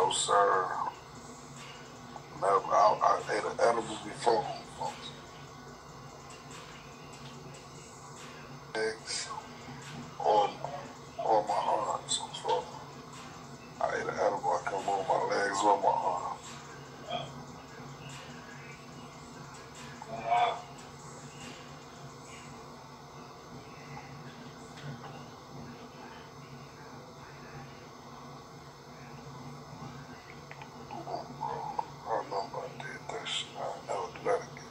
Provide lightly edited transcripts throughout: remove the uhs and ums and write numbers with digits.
No, sir. Never. I ate an edible before. Legs or my arms. So I ate an edible. I couldn't move my legs or my arms. I remember I did that shit. I never do that again.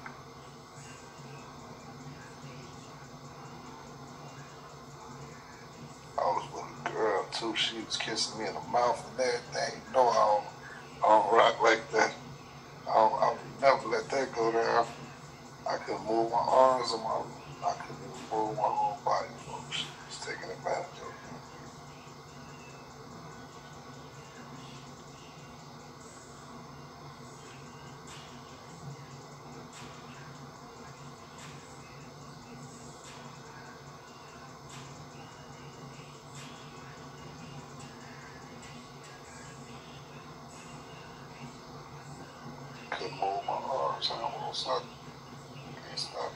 I was with a girl too. She was kissing me in the mouth and everything. You know I don't rock like that. I would never let that go down. I couldn't move my arms or I couldn't even move my whole body. She was taking advantage of me. Couldn't move my arms. I almost stopped. Can't stop.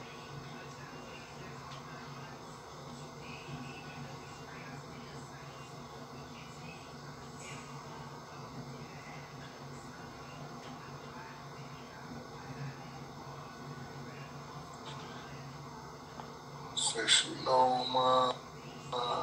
Say she know my